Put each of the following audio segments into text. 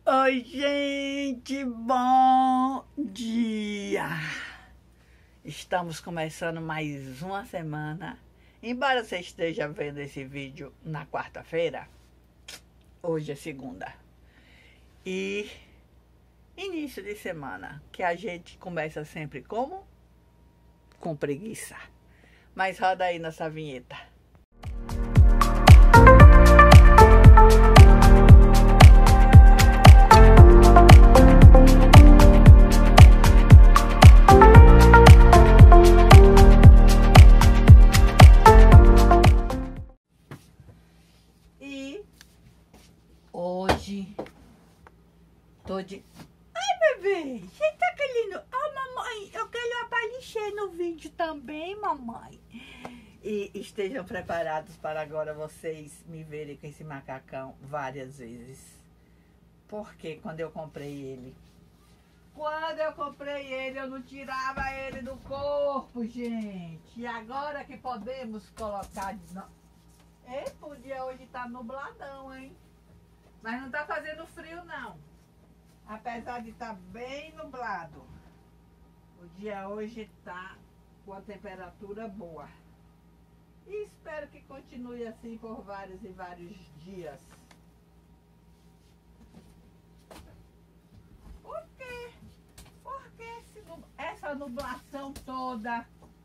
Oi, gente, bom dia! Estamos começando mais uma semana. Embora você esteja vendo esse vídeo na quarta-feira, hoje é segunda. E início de semana, que a gente começa sempre como? Com preguiça. Mas roda aí nossa vinheta. E hoje tô de... Ai, bebê, você tá querendo... Ah, mamãe, eu quero aparecer no vídeo também, mamãe. E estejam preparados para agora vocês me verem com esse macacão várias vezes. Porque quando eu comprei ele... eu não tirava ele do corpo, gente. E agora que podemos colocar... O dia hoje tá nubladão, hein? Mas não tá fazendo frio, não. Apesar de estar bem nublado. O dia hoje tá com a temperatura boa. E espero que continue assim por vários e vários dias. Por quê? Por que essa nublação toda?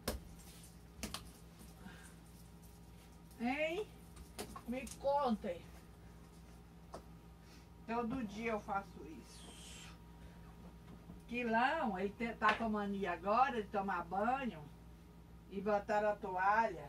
Hein? Me contem. Todo dia eu faço isso. Quilão, ele tá com mania agora de tomar banho e botar a toalha.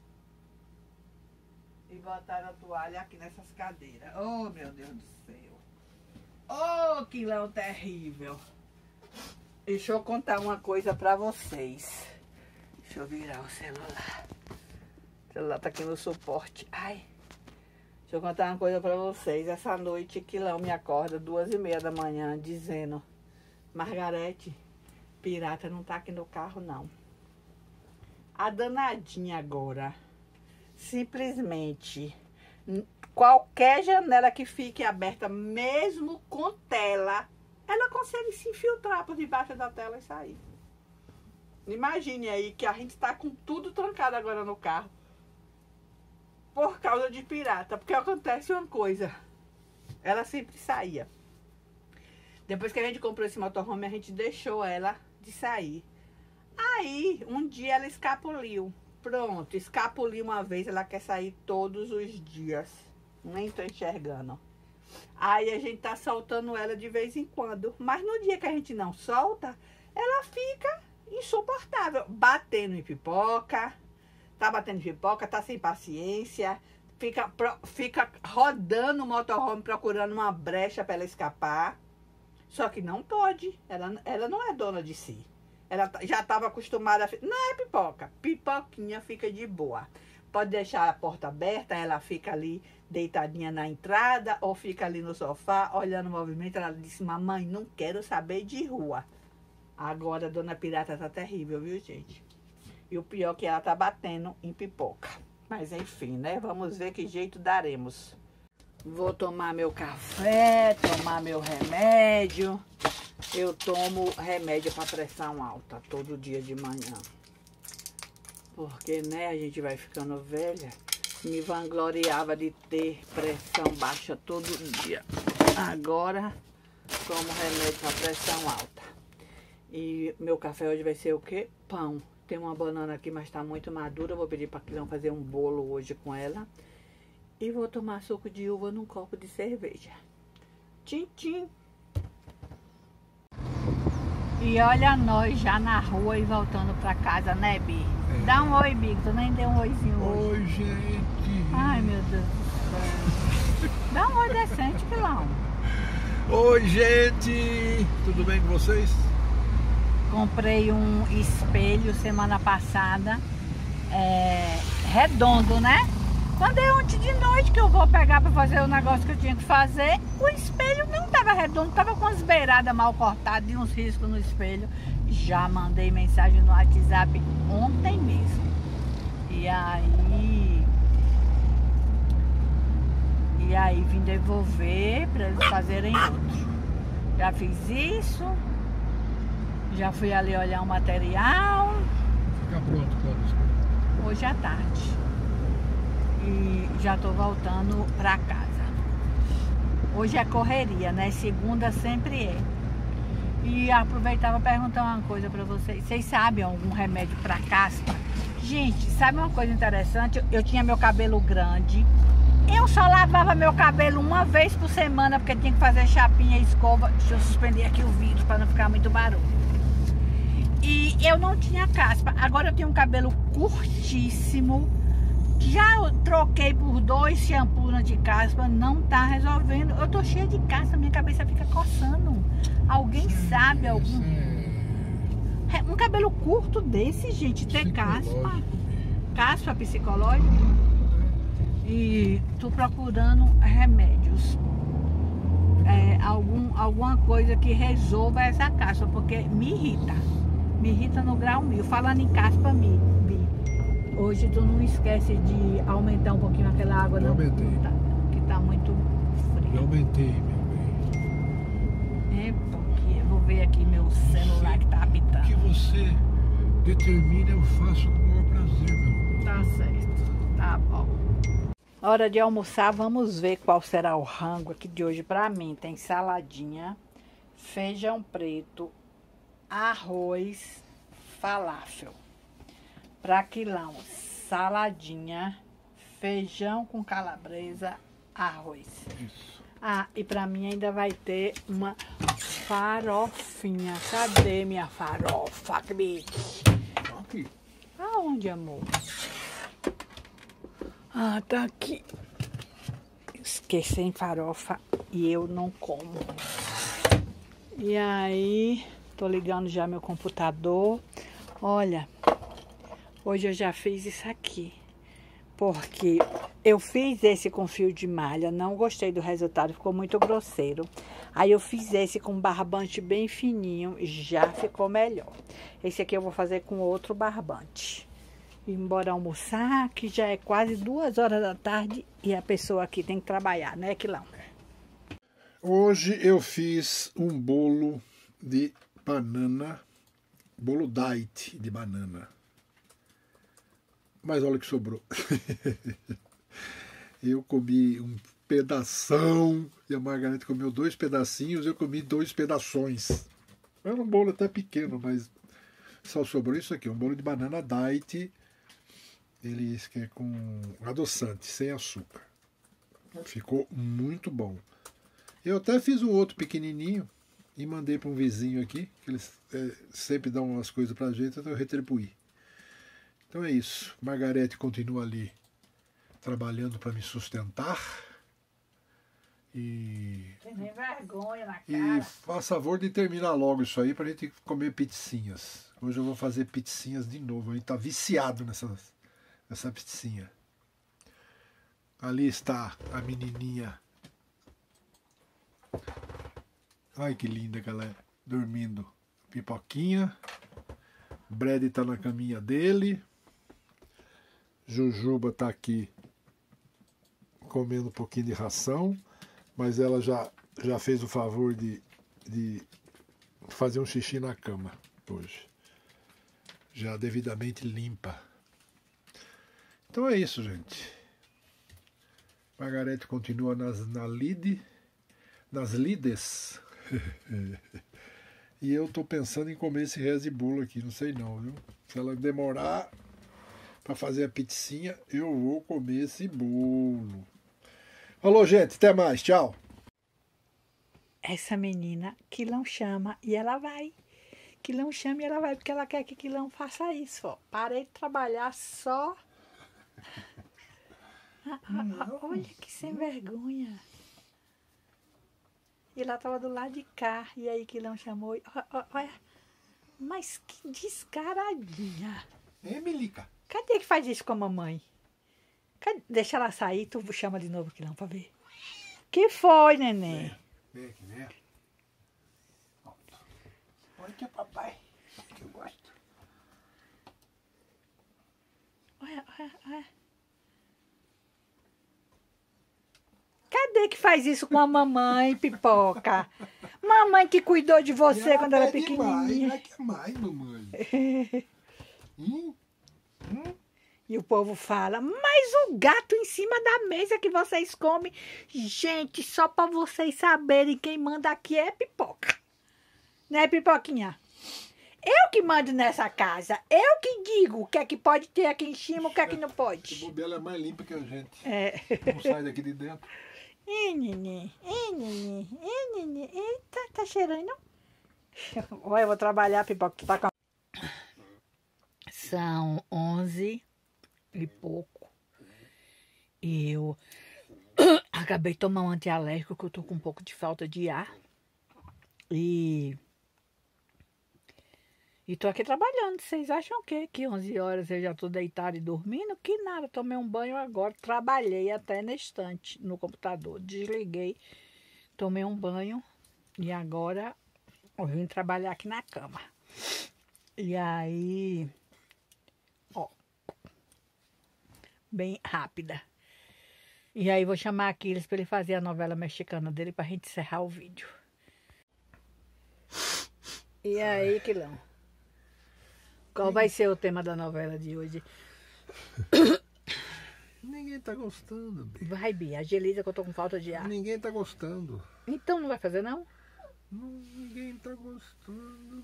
Aqui nessas cadeiras. Oh, meu Deus do céu. Oh, Quilão terrível. Deixa eu contar uma coisa pra vocês. Deixa eu virar o celular. O celular tá aqui no suporte. Ai. Deixa eu contar uma coisa pra vocês. Essa noite, Quilão me acorda 2h30 da manhã dizendo: Margarete, pirata não tá aqui no carro, não. A danadinha agora, simplesmente, qualquer janela que fique aberta, mesmo com tela, ela consegue se infiltrar por debaixo da tela e sair. Imagine aí que a gente tá com tudo trancado agora no carro. Por causa de pirata, porque acontece uma coisa, ela sempre saía. Depois que a gente comprou esse motorhome, a gente deixou ela de sair. Aí, um dia ela escapuliu. Pronto, escapuliu uma vez, ela quer sair todos os dias. Nem tô enxergando. Aí a gente tá soltando ela de vez em quando. Mas no dia que a gente não solta, ela fica insuportável. Batendo em pipoca. Tá batendo pipoca, tá sem paciência, fica rodando o motorhome procurando uma brecha para ela escapar. Só que não pode, ela não é dona de si. Ela já estava acostumada a... Não é pipoca, pipoquinha fica de boa. Pode deixar a porta aberta, ela fica ali deitadinha na entrada ou fica ali no sofá olhando o movimento. Ela disse: mamãe, não quero saber de rua. Agora a dona pirata tá terrível, viu, gente? E o pior é que ela tá batendo em pipoca. Mas enfim, né? Vamos ver que jeito daremos. Vou tomar meu café, tomar meu remédio. Eu tomo remédio para pressão alta todo dia de manhã. Porque, né, a gente vai ficando velha. Me vangloriava de ter pressão baixa todo dia. Agora, tomo remédio para pressão alta. E meu café hoje vai ser o quê? Pão. Tem uma banana aqui, mas tá muito madura. Eu vou pedir pra Quilão fazer um bolo hoje com ela. E vou tomar suco de uva num copo de cerveja. Tchim, tchim. E olha nós já na rua e voltando pra casa, né, Bi? É. Dá um oi, Bi. Tu nem deu um oizinho hoje. Oi, gente. Ai, meu Deus do céu. Dá um oi decente, Quilão. Oi, gente. Tudo bem com vocês? Comprei um espelho semana passada, redondo, né? Quando é ontem de noite que eu vou pegar para fazer o negócio que eu tinha que fazer, o espelho não estava redondo, estava com as beiradas mal cortadas e uns riscos no espelho. Já mandei mensagem no WhatsApp ontem mesmo. E E aí vim devolver para eles fazerem outro. Já fiz isso. Já fui ali olhar o material. Fica pronto quando? Hoje à tarde. E já tô voltando para casa. Hoje é correria, né? Segunda sempre é. E aproveitava para perguntar uma coisa para vocês. Vocês sabem algum remédio para caspa? Gente, sabe uma coisa interessante? Eu tinha meu cabelo grande. Eu só lavava meu cabelo uma vez por semana, porque tinha que fazer chapinha e escova. Deixa eu suspender aqui o vídeo para não ficar muito barulho. E eu não tinha caspa. Agora eu tenho um cabelo curtíssimo. Já eu troquei por 2 shampoos de caspa, não tá resolvendo. Eu tô cheia de caspa, minha cabeça fica coçando. Alguém sabe algum? Um cabelo curto desse, gente, ter caspa. Caspa psicológica. E tô procurando remédios. Alguma coisa que resolva essa caspa, porque me irrita. Me irrita no grau 1000. Falando em caspa, hoje tu não esquece de aumentar um pouquinho aquela água, não? Aumentei. Que tá muito frio. Eu aumentei, meu bem. É porque vou ver aqui meu celular que tá apitando. O que você determina, eu faço com o maior prazer, meu. Tá certo, tá bom. Hora de almoçar, vamos ver qual será o rango aqui de hoje pra mim. Tem saladinha, feijão preto, arroz, falafel. Pra Quilão, saladinha, feijão com calabresa, arroz. Isso. Ah, e pra mim ainda vai ter uma farofinha. Cadê minha farofa, Aqui. Aonde, amor? Ah, tá aqui. Esqueci em farofa e eu não como. E aí, tô ligando já meu computador. Olha, hoje eu já fiz isso aqui. Porque eu fiz esse com fio de malha, não gostei do resultado, ficou muito grosseiro. Aí eu fiz esse com barbante bem fininho, já ficou melhor. Esse aqui eu vou fazer com outro barbante. Embora almoçar, que já é quase 2 horas da tarde e a pessoa aqui tem que trabalhar, né, Quilão? Hoje eu fiz um bolo de banana, bolo diet de banana. Mas olha o que sobrou. Eu comi um pedação e a Margarete comeu 2 pedacinhos, eu comi 2 pedaços. Era um bolo até pequeno, mas só sobrou isso aqui, um bolo de banana diet. Ele é com adoçante, sem açúcar. Ficou muito bom. Eu até fiz um outro pequenininho e mandei para um vizinho aqui, que eles sempre dão umas coisas pra gente, então eu retribuí. Então é isso. Margarete continua ali trabalhando para me sustentar. Tem nem vergonha na cara. E faz favor de terminar logo isso aí pra gente comer pizzinhas. Hoje eu vou fazer pizzinhas de novo. A gente tá viciado nessa pizzinha. Ali está a menininha. Ai que linda que ela é. Dormindo. Pipoquinha. Brad tá na caminha dele. Jujuba tá aqui comendo um pouquinho de ração, mas ela já fez o favor de fazer um xixi na cama hoje. Já devidamente limpa. Então é isso, gente. Margarete continua nas lides. E eu tô pensando em comer esse resto de bolo aqui, não sei não, viu? Se ela demorar para fazer a pizzinha, eu vou comer esse bolo. Falou, gente, até mais, tchau. Essa menina, Quilão chama e ela vai. Quilão chama e ela vai, porque ela quer que Quilão faça isso, ó. Parei de trabalhar só. Olha que sem vergonha. E ela tava do lado de cá, e aí Quilão chamou. Olha, mas que descaradinha. Melica. Cadê que faz isso com a mamãe? Deixa ela sair, tu chama de novo Quilão pra ver. Que foi, neném? Vem aqui, né? Olha que é papai, que eu gosto. Olha. Cadê que faz isso com a mamãe, Pipoca? Mamãe que cuidou de você quando era pequenininha. Ela quer mais, mamãe. E o povo fala, mas o gato em cima da mesa que vocês comem. Gente, só para vocês saberem, quem manda aqui é Pipoca. Né, Pipoquinha? Eu que mando nessa casa. Eu que digo o que é que pode ter aqui em cima, o que é que não pode. O bobeira é mais limpa que a gente. É. Não sai daqui de dentro. Nenê. Eita, tá cheirando. Olha, eu vou trabalhar, Pipoca. Tu tá com... São 11 e pouco. E eu acabei de tomar um antialérgico, que eu tô com um pouco de falta de ar. E tô aqui trabalhando. Vocês acham o quê? Que 11 horas eu já tô deitada e dormindo? Que nada, tomei um banho agora. Trabalhei até na estante, no computador. Desliguei, tomei um banho e agora eu vim trabalhar aqui na cama. E aí, ó, bem rápida. E aí vou chamar Aquiles para ele fazer a novela mexicana dele pra gente encerrar o vídeo. E aí, Quilão? Qual vai ser o tema da novela de hoje? Ninguém tá gostando, Bi. Vai, Bia, agiliza que eu tô com falta de ar. Ninguém tá gostando. Então não vai fazer, não? Ninguém tá gostando.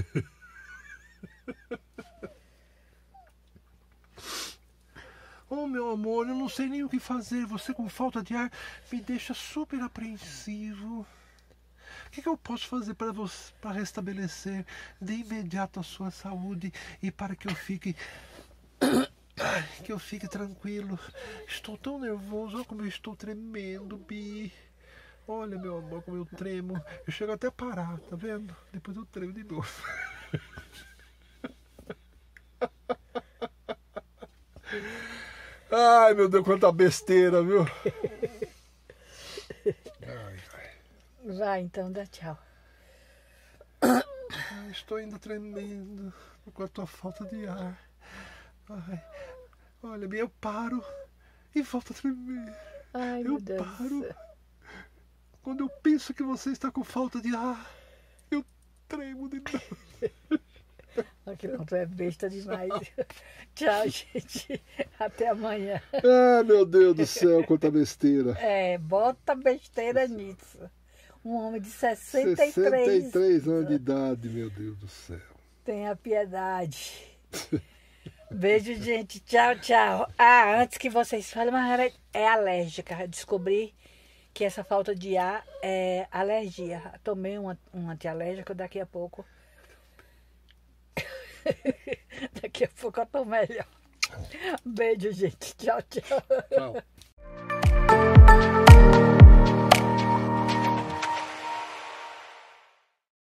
Oh, meu amor, eu não sei nem o que fazer. Você com falta de ar me deixa super apreensivo. O que eu posso fazer para restabelecer de imediato a sua saúde e para que eu fique tranquilo? Estou tão nervoso, olha como eu estou tremendo, Bi. Olha, meu amor, como eu tremo. Eu chego até a parar, tá vendo? Depois eu tremo de novo. Ai, meu Deus, quanta besteira, viu? Vai, então, dá tchau. Ai, estou ainda tremendo com a tua falta de ar. Ai, olha, Bia, eu paro e volto a tremer. Ai, Eu meu Deus. paro. Quando eu penso que você está com falta de ar, eu tremo de novo. Aquilo tu é besta demais. Tchau, gente. Até amanhã. Ah, meu Deus do céu, quanta besteira. É, bota besteira nisso. Um homem de 63 anos de idade, meu Deus do céu. Tenha piedade. Beijo, gente. Tchau, tchau. Ah, antes que vocês falem, mas é alérgica. Descobri que essa falta de ar é alergia. Tomei um antialérgico, daqui a pouco. Daqui a pouco eu tô melhor. Beijo, gente. Tchau, tchau. Tchau.